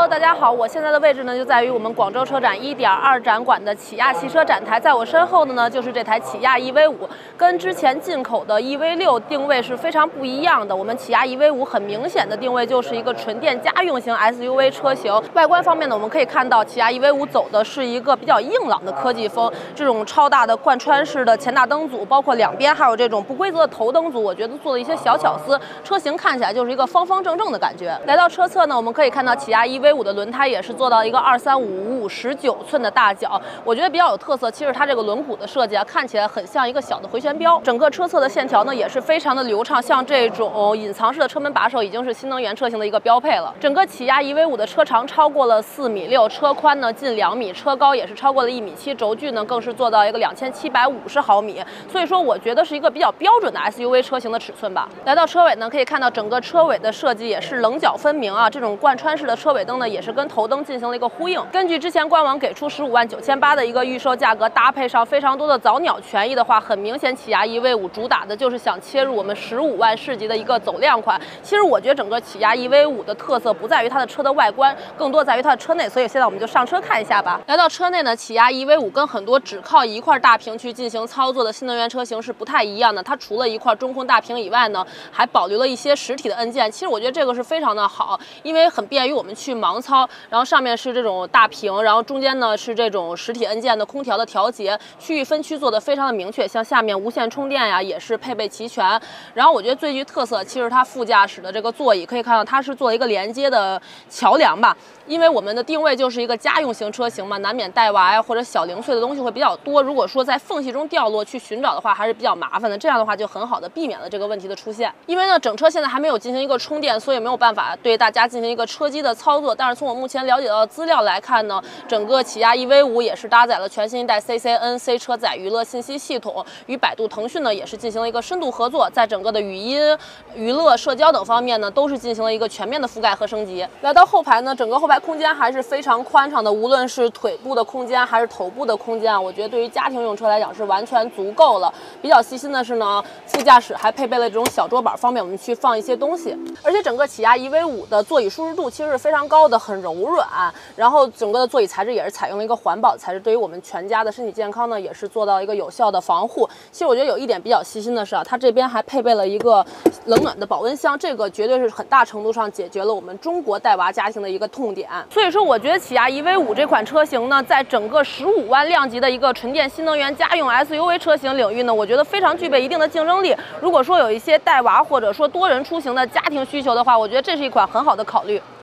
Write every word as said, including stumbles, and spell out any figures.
Hello， 大家好，我现在的位置呢就在于我们广州车展 一点二 展馆的起亚汽车展台，在我身后的呢就是这台起亚 E V 五，跟之前进口的 E V 六定位是非常不一样的。我们起亚 E V 五很明显的定位就是一个纯电家用型 S U V 车型。外观方面呢，我们可以看到起亚 E V 五走的是一个比较硬朗的科技风，这种超大的贯穿式的前大灯组，包括两边还有这种不规则的头灯组，我觉得做了一些小巧思，车型看起来就是一个方方正正的感觉。来到车侧呢，我们可以看到起亚 E V 五的轮胎也是做到一个二三五五五十九寸的大角，我觉得比较有特色。其实它这个轮毂的设计啊，看起来很像一个小的回旋镖。整个车侧的线条呢也是非常的流畅，像这种隐藏式的车门把手已经是新能源车型的一个标配了。整个起亚 E V 五的车长超过了四米六，车宽呢近两米，车高也是超过了一米七，轴距呢更是做到一个两千七百五十毫米。所以说，我觉得是一个比较标准的 S U V 车型的尺寸吧。来到车尾呢，可以看到整个车尾的设计也是棱角分明啊，这种贯穿式的车尾灯呢也是跟头灯进行了一个呼应。根据之前官网给出十五万九千八的一个预售价格，搭配上非常多的早鸟权益的话，很明显起亚 E V 五主打的就是想切入我们十五万市级的一个走量款。其实我觉得整个起亚 E V 五的特色不在于它的车的外观，更多在于它的车内，所以现在我们就上车看一下吧。来到车内呢，起亚 E V 五跟很多只靠一块大屏去进行操作的新能源车型是不太一样的。它除了一块中控大屏以外呢，还保留了一些实体的按键。其实我觉得这个是非常的好，因为很便于我们去盲操。然后上面是这种大屏，然后中间呢是这种实体按键的空调的调节，区域分区做的非常的明确。像下面无线充电呀，也是配备齐全。然后我觉得最具特色，其实它副驾驶的这个座椅可以看到它是做了一个连接的桥梁吧。因为我们的定位就是一个家用型车型嘛，难免带娃呀或者小零碎的东西会比较多。如果说在缝隙中掉落去寻找的话，还是比较麻烦的。这样的话就很好的避免了这个问题的出现。因为呢，整车现在还没有进行一个充电，所以没有办法对大家进行一个车机的操作。但是从我目前了解到的资料来看呢，整个起亚 E V 五也是搭载了全新一代 C C N C 车载娱乐信息系统，与百度、腾讯呢也是进行了一个深度合作，在整个的语音、娱乐、社交等方面呢，都是进行了一个全面的覆盖和升级。来到后排呢，整个后排空间还是非常宽敞的，无论是腿部的空间还是头部的空间啊，我觉得对于家庭用车来讲是完全足够了。比较细心的是呢，副驾驶还配备了这种小桌板，方便我们去放一些东西。而且整个起亚 E V 五的座椅舒适度其实是非常高的，很柔软。然后整个的座椅材质也是采用了一个环保材质，对于我们全家的身体健康呢，也是做到一个有效的防护。其实我觉得有一点比较细心的是啊，它这边还配备了一个冷暖的保温箱，这个绝对是很大程度上解决了我们中国带娃家庭的一个痛点。所以说，我觉得起亚 E V 五这款车型呢，在整个十五万量级的一个纯电新能源家用 S U V 车型领域呢，我觉得非常具备一定的竞争力。如果说有一些带娃或者说多人出行的家庭需求的话，我觉得这是一款很好的考虑。